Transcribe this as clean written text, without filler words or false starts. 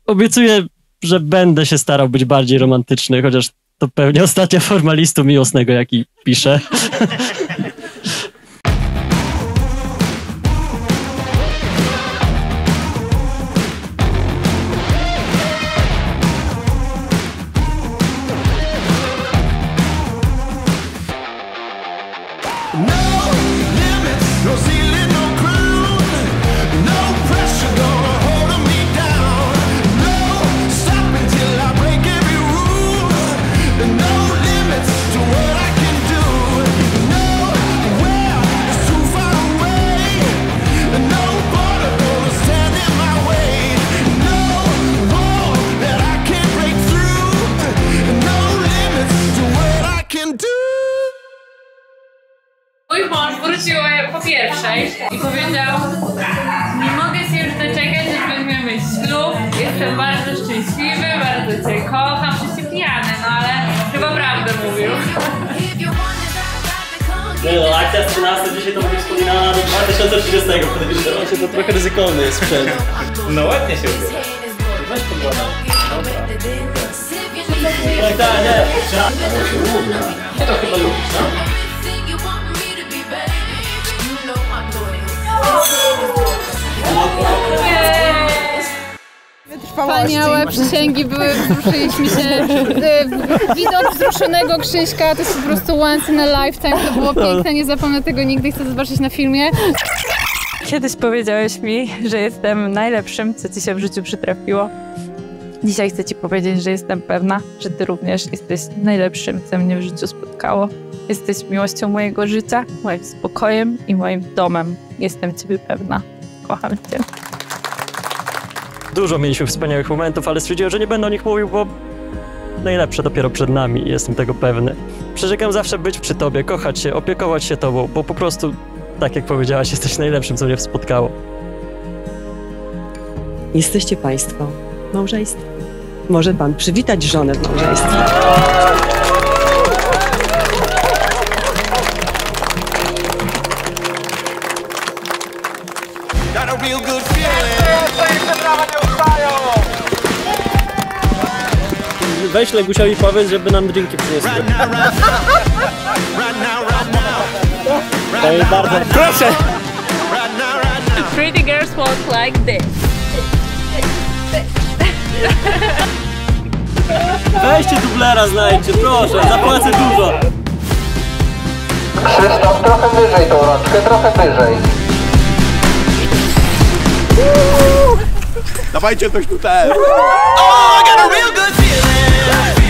obiecuję, że będę się starał być bardziej romantyczny, chociaż to pewnie ostatnia forma listu miłosnego, jaki piszę. Mój mąż wrócił po pierwszej i powiedział: nie mogę się już doczekać, że będziemy mieć ślub. Jestem bardzo szczęśliwy, bardzo cię kocham. Wszyscy pijany, no ale chyba prawdę mówił. Nie no, akcja z 13 dzisiaj to będzie wspominana do 2030. Podejrzewam się, to trochę ryzykowny jest sprzęt. No ładnie się ubiera. Weź podglądam. Dobra. Tak, nie. Ty to chyba lubisz, no? Wspaniałe przysięgi były, wzruszyliśmy się. Widok wzruszonego Krzyśka to jest po prostu once in a lifetime, to było piękne, nie zapomnę tego nigdy, chcę zobaczyć na filmie. Kiedyś powiedziałeś mi, że jestem najlepszym, co ci się w życiu przytrafiło. Dzisiaj chcę ci powiedzieć, że jestem pewna, że ty również jesteś najlepszym, co mnie w życiu spotkało. Jesteś miłością mojego życia, moim spokojem i moim domem. Jestem ciebie pewna. Kocham cię. Dużo mieliśmy wspaniałych momentów, ale stwierdziłem, że nie będę o nich mówił, bo najlepsze dopiero przed nami i jestem tego pewny. Przyrzekam zawsze być przy tobie, kochać się, opiekować się tobą, bo po prostu, tak jak powiedziałaś, jesteś najlepszym, co mnie spotkało. Jesteście państwo małżeństwo. Może pan przywitać żonę w małżeństwie. Weź Legusiowi powiedz, żeby nam drinki przyniosły. To jest bardzo... Proszę! Pretty girls walk like this. Weźcie dublera, znajdźcie, proszę, zapłacę dużo. Krzysztof, trochę wyżej tą rączkę, trochę wyżej. Dawajcie coś tutaj! Oh, I got a real good feeling.